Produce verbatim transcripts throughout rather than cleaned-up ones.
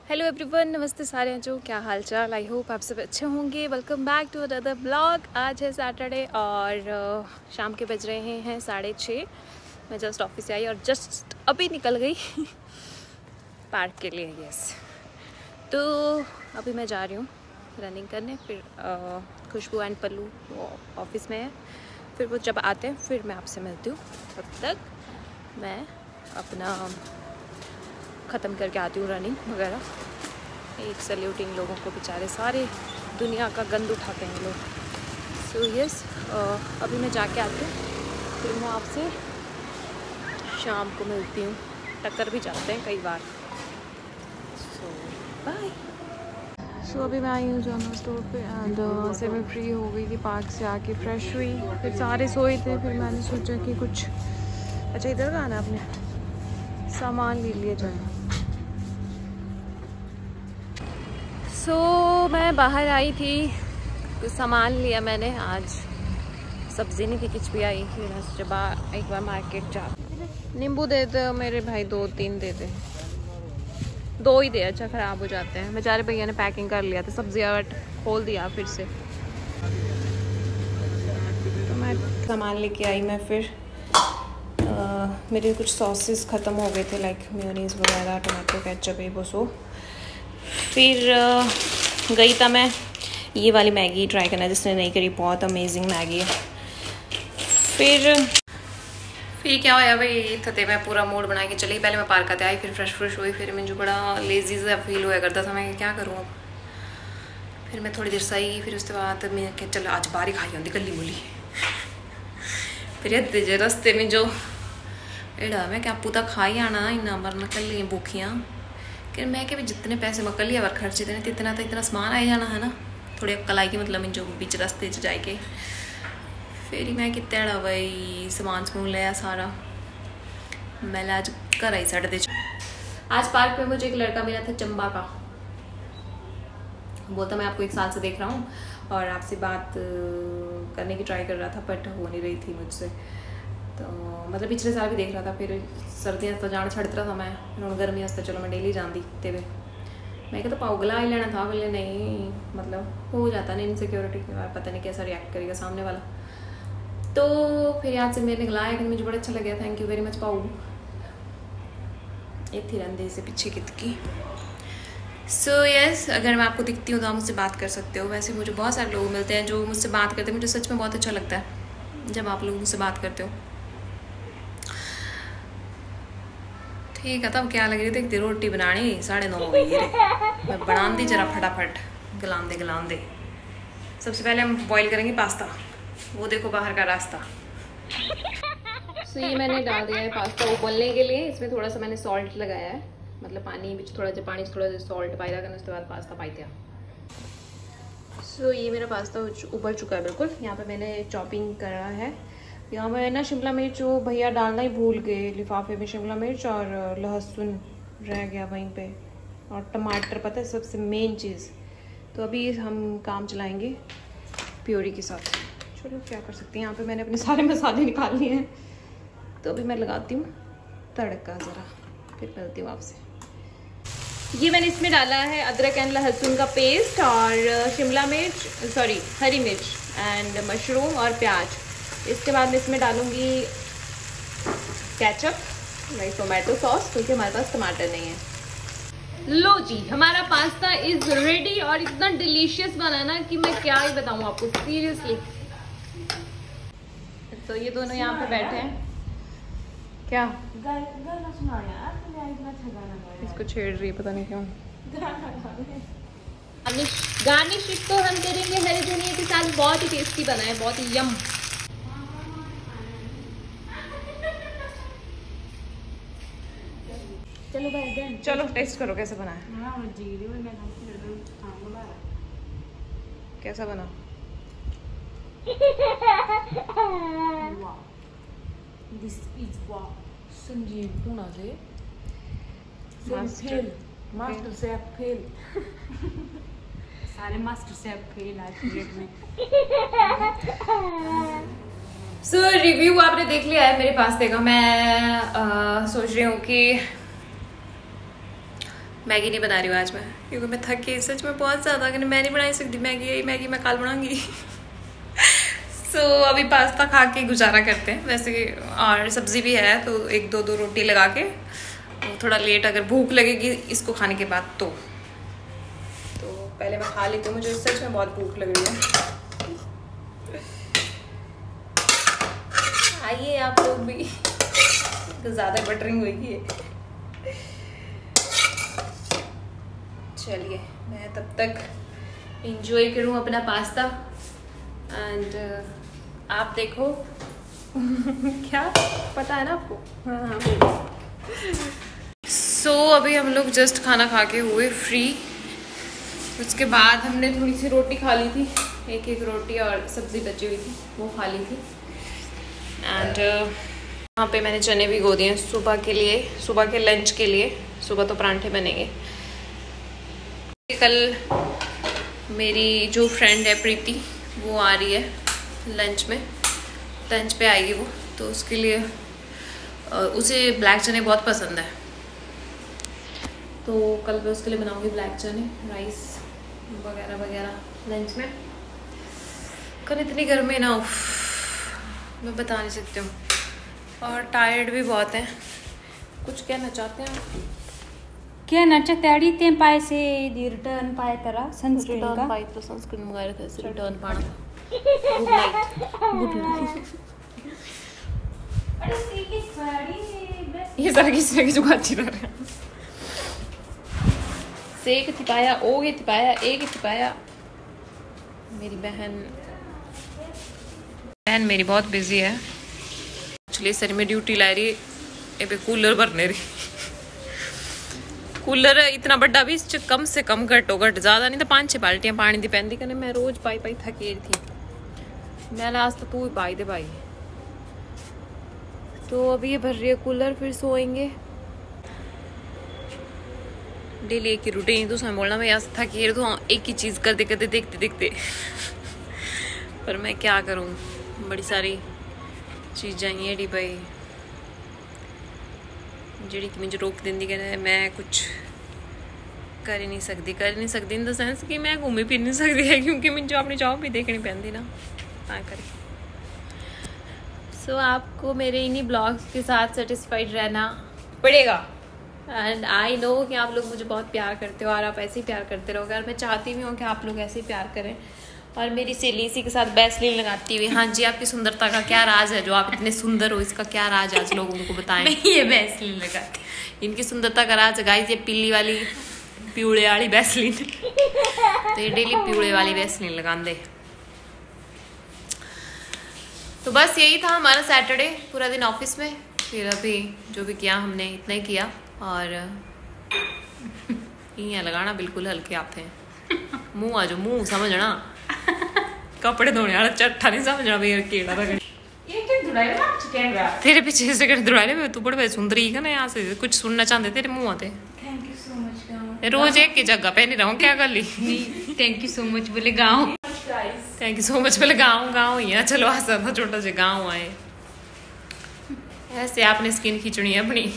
Hello everyone, नमस्ते सारे जो, क्या हाल चाल। आई होप आप सब अच्छे होंगे। Welcome back to another blog. आज है सैटरडे और शाम के बज रहे हैं साढ़े छः। मैं जस्ट ऑफिस से आई और जस्ट अभी निकल गई पार्क के लिए। यस, तो अभी मैं जा रही हूँ रनिंग करने। फिर खुशबू एंड पल्लू वो ऑफिस में है, फिर वो जब आते हैं फिर मैं आपसे मिलती हूँ। तब तक मैं अपना ख़त्म करके आती हूँ रनिंग वगैरह। एक सैल्यूट इन लोगों को, बेचारे सारे दुनिया का गंद उठाते हैं लोग। सो so, यस yes, अभी मैं जाके आती हूँ, फिर मैं आपसे शाम को मिलती हूँ। टक्कर भी जाते हैं कई बार। सो बाय। सो अभी मैं आई हूँ जनरल स्टोर पे एंड uh, से मैं फ्री हो गई थी। पार्क से आके फ्रेश हुई, फिर सारे सोए थे। फिर मैंने सोचा कि कुछ अच्छा इधर का आना, अपने सामान ले लिया जाए। सो so, मैं बाहर आई थी, कुछ सामान लिया मैंने। आज सब्ज़ी नहीं थी, कुछ भी आई। फिर मैं सोचा एक बार मार्केट जा। नींबू दे दे मेरे भाई, दो तीन दे दे। दो ही दे, अच्छा ख़राब हो जाते हैं। बेचारे भैया ने पैकिंग कर लिया था, सब्जियाँ खोल दिया फिर से। तो मैं सामान लेके आई। मैं फिर आ, मेरे कुछ सॉसेस ख़त्म हो गए थे, लाइक मेयोनीज़ वगैरह, टमाटो केचप, ये वो सो। फिर आ, गई था मैं ये वाली मैगी ट्राई करना, जिसने नहीं करी। बहुत अमेजिंग मैगी है। फिर फिर क्या होया भाई, थते मैं पूरा मूड बना के चली। पहले मैं पार्क आते आई, फिर फ्रेश फ्रेश हुई। फिर मुझे बड़ा लेजी सा फील हुआ करता था, मैं क्या करूँ अब। फिर मैं थोड़ी देर सही, फिर उसके बाद मैं क्या चलो आज बाहर ही खाई होंगी गली मुली। फिर जे रस्ते में जो एड़ा मैं क्या पूता खाई आना, इन्ना मरना कली भूखियाँ कि मैं क्या भी जितने पैसे मैं कलिया बार खर्चे देने तो इतना तो इतना सामान आ जाना है ना। थोड़ी अक्ल आई कि मतलब जो बीच रास्ते च जाए के फिर मैं कितने अड़ा भाई सामान समून लिया सारा। मैं आज घर आई साढ़े दे। आज पार्क में मुझे एक लड़का मिला था, चंबा का। बोलता मैं आपको एक साल से देख रहा हूँ और आपसे बात करने की ट्राई कर रहा था, बट हो नहीं रही थी मुझसे। तो मतलब पिछले साल भी देख रहा था। फिर सर्दियाँ तो जान छड़ता था मैं, फिर हम गर्मी वास्ते चलो मैं डेली जाती ते वे। मैं कहता पाउगला ही लेना था, बोले नहीं मतलब हो जाता नहीं इनसिक्योरिटी के बाद, पता नहीं कैसा रिएक्ट करेगा सामने वाला। तो फिर याद से मैंने गलाया कि मुझे बड़ा अच्छा लगा। थैंक यू वेरी मच पाऊ। इतनी रंधे से पीछे कितकी। सो so, यस yes, अगर मैं आपको दिखती हूँ तो आप मुझसे बात कर सकते हो। वैसे मुझे बहुत सारे लोग मिलते हैं जो मुझसे बात करते हैं। मुझे सच में बहुत अच्छा लगता है जब आप लोग मुझसे बात करते हो। ठीक है, तब क्या लग रही थी रोटी बनानी, साढ़े नौ हो गई रे। मैं बना दी जरा फटाफट, गलाम दे गलाम दे। सबसे पहले हम बॉईल करेंगे पास्ता। वो देखो बाहर का रास्ता। सो ये मैंने डाल दिया है पास्ता उबलने के लिए। इसमें थोड़ा सा मैंने सॉल्ट लगाया है, मतलब पानी में थोड़ा सा पानी से थोड़ा सा सॉल्ट पाया करना, उसके बाद पास्ता पाई दिया। सो ये मेरा पास्ता उबल चुका है बिल्कुल। यहाँ पे मैंने चॉपिंग करा है। यहाँ मैं ना शिमला मिर्च वो भैया डालना ही भूल गए लिफाफे में। शिमला मिर्च और लहसुन रह गया वहीं पे, और टमाटर, पता है सबसे मेन चीज़। तो अभी हम काम चलाएंगे प्योरी के साथ। चलो क्या कर सकते हैं। यहाँ पे मैंने अपने सारे मसाले निकाल लिए हैं, तो अभी मैं लगाती हूँ तड़का ज़रा, फिर मिलती हूँ आपसे। ये मैंने इसमें डाला है अदरक एंड लहसुन का पेस्ट और शिमला मिर्च, सॉरी हरी मिर्च एंड मशरूम और प्याज। इसके बाद मैं इसमें डालूंगी केचप, लाइक टोमेटो सॉस, क्योंकि हमारे पास टमाटर नहीं है। लो जी, हमारा पास्ता इज रेडी और इतना डिलीशियस बना ना कि मैं क्या ही बताऊं आपको, सीरियसली। तो ये दोनों यहाँ पे बैठे हैं। क्या इसको छेड़ रही है, पता नहीं क्यों। गार्निश इसको हम करेंगे हरी धनिया के साथ। बहुत ही टेस्टी बना है, बहुत ही यम। चलो भाई, चलो टेस्ट करो कैसा बना है। कैसा बना? This is what Sanjeev Pune से मास्टर मास्टर शेफ फेल। सारे मास्टर शेफ फेल आज प्लेट में। सो so, रिव्यू आपने देख लिया है मेरे पास्ते का। मैं आ, सोच रही हूँ कि मैगी नहीं बना रही हूँ आज मैं, क्योंकि मैं थक गई सच में बहुत ज़्यादा, मैं नहीं बना सकती मैगी, यही मैगी मैं कल बनाऊंगी। सो so, अभी पास्ता खा के गुजारा करते हैं वैसे, और सब्ज़ी भी है तो एक दो दो रोटी लगा के, तो थोड़ा लेट अगर भूख लगेगी इसको खाने के बाद तो तो पहले मैं खा लेती हूँ, मुझे सच में बहुत भूख लग रही है। आइए आप लोग भी, तो ज़्यादा बटरिंग होगी। चलिए मैं तब तक इंजॉय करूँ अपना पास्ता, एंड uh, आप देखो क्या पता है ना आपको। हाँ हाँ सो so, अभी हम लोग जस्ट खाना खा के हुए फ्री। उसके बाद हमने थोड़ी सी रोटी खा ली थी, एक एक रोटी और सब्ज़ी बची हुई थी वो खा ली थी। एंड यहाँ पे मैंने चने भिगो दिए सुबह के लिए, सुबह के लंच के लिए। सुबह तो परांठे बनेंगे। कल मेरी जो फ्रेंड है प्रीति वो आ रही है लंच में, लंच पे आएगी वो, तो उसके लिए उसे ब्लैक चने बहुत पसंद है, तो कल मैं उसके लिए बनाऊंगी ब्लैक चने, राइस वगैरह वगैरह लंच में। कल इतनी गर्मी ना, मैं बता नहीं सकती हूँ, और टायर्ड भी बहुत हैं। कुछ कहना चाहते हैं? क्या नचा तैयारी ते पाए से दी रिटर्न पाए करा सनस्क्रीन का पाए तो सनस्क्रीन मंगा रखा है, रिटर्न पाना। Good night, good night. अरे इसकी खड़ी ये सारा किसी की जुगाची रह रहा है। सेक थिपाया, ओ ये थिपाया, एक थिपाया। मेरी बहन बहन मेरी बहुत बिजी है एक्चुअली, सर में ड्यूटी ला रही है, कूलर भरने रही। कूलर इतना बड़ा भी कम से कम घटो घट, ज़्यादा नहीं तो पाँच छः बाल्टियाँ पानी दी पैंदी कने, मैं रोज पाई पाई थकी थी। मैं लास्ट तो तू ही पाई दे भाई। तो अभी ये भर रही है कूलर, फिर सोएंगे। डेली एक ही रूटीन, तो उसमें बोलना मैं यहाँ से थकी रही तो एक ही चीज़ करते करते देखते देखते पर मैं क्या करूँ, बड़ी सारी चीज़ें हैं डी भाई जी कि मुझे रोक देंदी कहना मैं कुछ कर ही नहीं सकती, कर ही नहीं सकती इन द सेंस कि मैं घूमी फिर नहीं सकती है, क्योंकि मुझे अपनी जॉब भी देखनी पैंदी ना हाँ कर। सो so, आपको मेरे इन्हीं ब्लॉग्स के साथ सेटिस्फाइड रहना पड़ेगा, एंड आई नो कि आप लोग मुझे बहुत प्यार करते हो और आप ऐसे ही प्यार करते रहोगे, और मैं चाहती भी हूँ कि आप लोग ऐसे ही प्यार करें। और मेरी सहेली इसी के साथ वैसलीन लगाती हुई, हाँ जी आपकी सुंदरता का क्या राज है, जो आप इतने सुंदर हो इसका क्या राज है आज लोगों को बताएं। ये वैसलीन लगाती, इनकी सुंदरता का राज गाइस ये पीली वाली पिवड़े वाली वैसलीन। तो ये डेली पिवड़े वाली वैसलीन लगा दे। तो बस यही था हमारा सैटरडे, पूरा दिन ऑफिस में, फिर अभी जो भी किया हमने इतना ही किया। और यहाँ लगाना बिल्कुल हल्के आते हैं, मुँह आ जो मुँह समझना, कपड़े धोने वाला चट्टा नहीं समझना भैया केड़ा रगड़। ये क्या धुलाई में आप कैमरा तेरे पीछे से कर धुलाई में, तू बड़े सुंदरी है ना, यहाँ से कुछ सुनना चाहते तेरे मुंह आते। Thank you so much. रोज एक की जगह पे नहीं रहूं क्या कर ली। थैंक यू सो मच बोले गाँव, थैंक यू सो मच बोले गाँव गाँव ही है। चलो आसा था छोटा सा गाँव आए, ऐसे आपने स्किन खींचनी है अपनी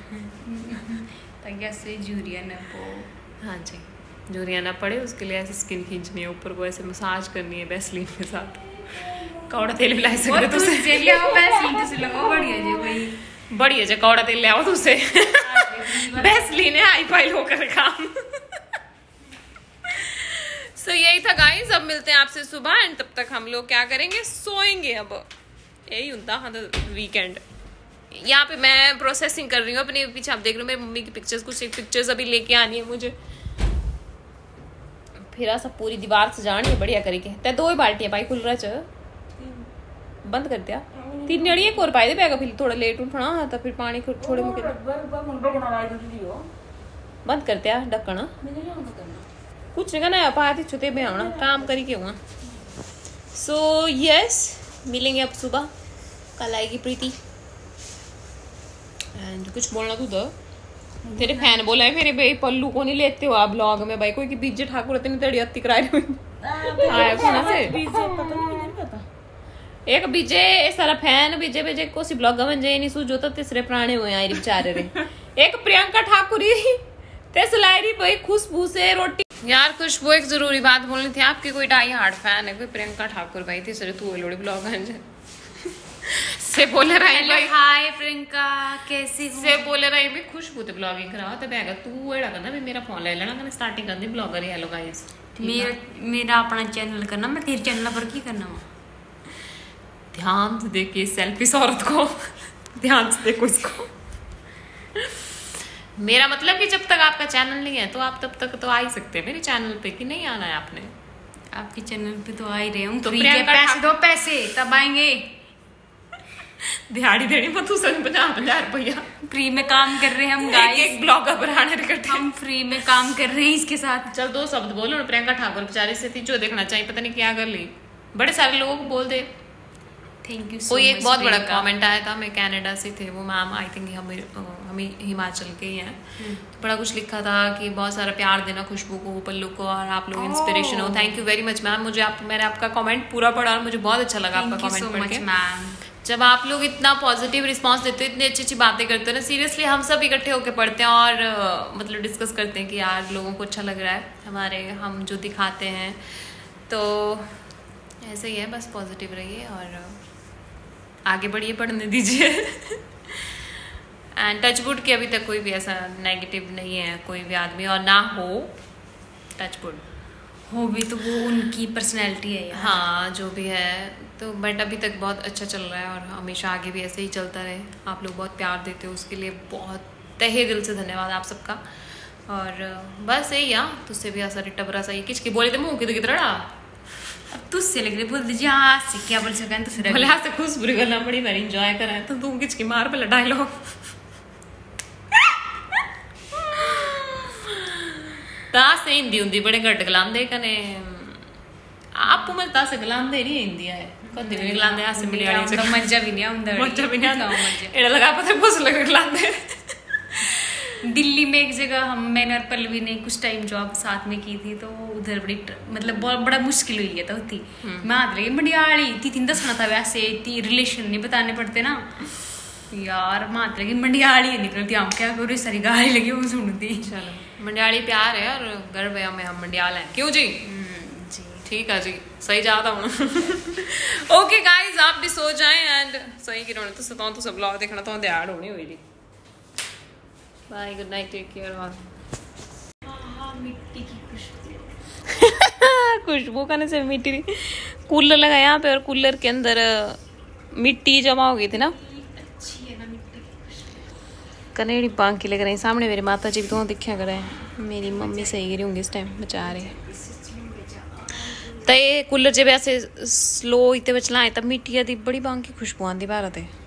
ताकि ऐसे झुरिया न पो। हाँ जी झुरियाँ ना पड़े, उसके लिए ऐसे स्किन खींचनी है, ऊपर को ऐसे मसाज करनी है वैसलीन के साथ। कौड़ा तेल भी ला सकते हो तुझसे, ले आओ वैसलीन तुझसे लगाओ बढ़िया जी भाई, बढ़िया जी कौड़ा तेल ले आओ तुझसे। वैसलीन है हाई फाई होकर काम। सो so, यही था गाइस, अब मिलते हैं आपसे सुबह, एंड तब तक हम लोग क्या करेंगे, सोएंगे। अब यही होता हाँ वीकेंड। यहाँ पे मैं प्रोसेसिंग कर रही हूँ अपने पीछे, आप देख रहे हो मेरी मम्मी की पिक्चर्स, कुछ एक पिक्चर्स अभी लेके आनी है मुझे, फिर सब पूरी दीवार सजानी है बढ़िया करके। ते दो ही बाल्टियां पाई खुल रहा च बंद कर दिया, तीन जड़ी एक और पाई दे पैगा, फिर थोड़ा लेट उठना तो फिर पानी छोड़े मुके बंद कर दिया ढक्कन। कुछ नहीं करना पाती छुते में आना काम करी के हुआ। सो यस मिलेंगे अब सुबह, कल आएगी प्रीति। एंड कुछ बोलना तू तो तेरे फैन बोला है मेरे भाई पल्लू को नहीं लेते हो आप ब्लॉग में भाई, कोई की बीजे ठाकुर तेने तड़ी अत्ती कराए आया कोना से बीजे पता नहीं नहीं पता एक बीजे सारा फैन बीजे बीजे कोसी ब्लॉग में जे नहीं सुजो तो तीसरे प्राणे हुए आई बेचारे रे। एक प्रियंका ठाकुर ते सुलायरी भाई खुशबू से रोटी। यार खुशबू एक जरूरी बात बोलनी थी, आपकी कोई डाई हार्ड फैन है कोई प्रियंका ठाकुर भाई थी सर तू लोड़ी ब्लॉग से बोले रही भाई हाय प्रियंका कैसी हो से बोले रही भाई खुशबू ते ब्लॉगिंग करा ते बैगा तू एड़ा करना भी मेरा फोन ले लेना कने स्टार्टिंग करनी ब्लॉगर हेलो गाइस मेरा मेरा अपना चैनल करना, मैं तेरे चैनल पर की करना वा ध्यान से देखिए सेल्फिश औरत को ध्यान से देखो इसको। मेरा मतलब कि जब तक आपका चैनल नहीं है तो आप तब तक तो आ ही सकते हैं मेरे चैनल पे कि नहीं आना है आपने। आपके चैनल पे तो आ ही रहे हूँ, तो फ्री के पैसे दो पैसे तब आएंगे। दिहाड़ी देनी मत पचास हजार रुपया फ्री में काम कर रहे हैं हम गाइस, एक एक ब्लॉगर बनाने करते हम फ्री में काम कर रहे हैं इसके साथ। चल दो शब्द बोलो। प्रियंका ठाकुर बेचारी से थी जो देखना चाहिए पता नहीं क्या कर ली, बड़े सारे लोगों को बोल दे थैंक यू। कोई एक बहुत बड़ा कमेंट आया था, मैं कनाडा से थे वो मैम आई थिंक हम हम हिमाचल के ही हैं, तो बड़ा कुछ लिखा था कि बहुत सारा प्यार देना खुशबू को पल्लू को और आप लोग इंस्पिरेशन हो। Thank you very much ma'am, मुझे आप मैंने आपका कमेंट पूरा पढ़ा और मुझे बहुत अच्छा लगा आपका कमेंट पढ़ के मैम। जब आप लोग इतना पॉजिटिव रिस्पांस देते हो इतनी अच्छी अच्छी बातें करते हो ना, सीरियसली हम सब इकट्ठे होकर पढ़ते हैं और uh, मतलब डिस्कस करते हैं कि यार लोगों को अच्छा लग रहा है हमारे हम जो दिखाते हैं, तो ऐसे ही है बस पॉजिटिव रहिए और आगे बढ़िए पढ़ने दीजिए। एंड टचवुड की अभी तक कोई भी ऐसा नेगेटिव नहीं है कोई भी आदमी और ना हो, टचवुड हो भी तो वो उनकी पर्सनैलिटी है यार। हाँ जो भी है तो बट अभी तक बहुत अच्छा चल रहा है और हमेशा आगे भी ऐसे ही चलता रहे। आप लोग बहुत प्यार देते हो उसके लिए बहुत तहे दिल से धन्यवाद आप सबका। और बस यही आ तुझसे भी ऐसा टबरा सा किच के बोले थे मुँह की कितना अब तुझसे लग रही बोल दीजिए हाँ से क्या बोल सकें तो बोले हाथ से खुश बुरी करना पड़ी मेरी इंजॉय करा है तो तू किच की मार पे लड़ाई लो। तास हिंदी हुंदी बड़े घट गलांदे कने आप मैं तास गलांदे नहीं हिंदी है कदे भी गलांदे हासे मलयाली से मजा भी नहीं आंदा मजा भी नहीं आंदा एड़ा लगा पता कुछ लग गलांदे। दिल्ली में एक जगह हम मैंने और पल्लवी ने कुछ टाइम जॉब साथ में की थी तो उधर बड़ी मतलब बहुत बड़ा मुश्किल हुई है तो होती मैं हाथ रही मंडियाली थी तीन दसना था वैसे ती रिलेशन नहीं बताने पड़ते ना यार मात लगी मंडियाली निकलती हम क्या करो सारी गाली लगी वो सुनती। चलो मंडियाली प्यार है और गर्व है हमें हम मंडियाल हैं क्यों जी जी ठीक है जी सही जाता हूँ। ओके गाइज आप भी सो जाएं एंड सही की रोने तो सताऊं तो सब ब्लॉग देखना तो दिहाड़ होनी हुई थी। Bye good night take care all. मिट्टी की खुशबू खुशबू का से मिट्टी कूलर लगा यहाँ पे और कूलर के अंदर मिट्टी जमा हो गई थी ना कनेड़ी पांकी लग रही सामने मेरी माता जी भी तो दिखा कर रहे हैं मेरी मम्मी सही गिरी होंगी इस टाइम बचा रहे तो ये कूलर जब ऐसे स्लो इतने बचना है तब मिट्टी दी बड़ी बांकी खुशबू आती बाहर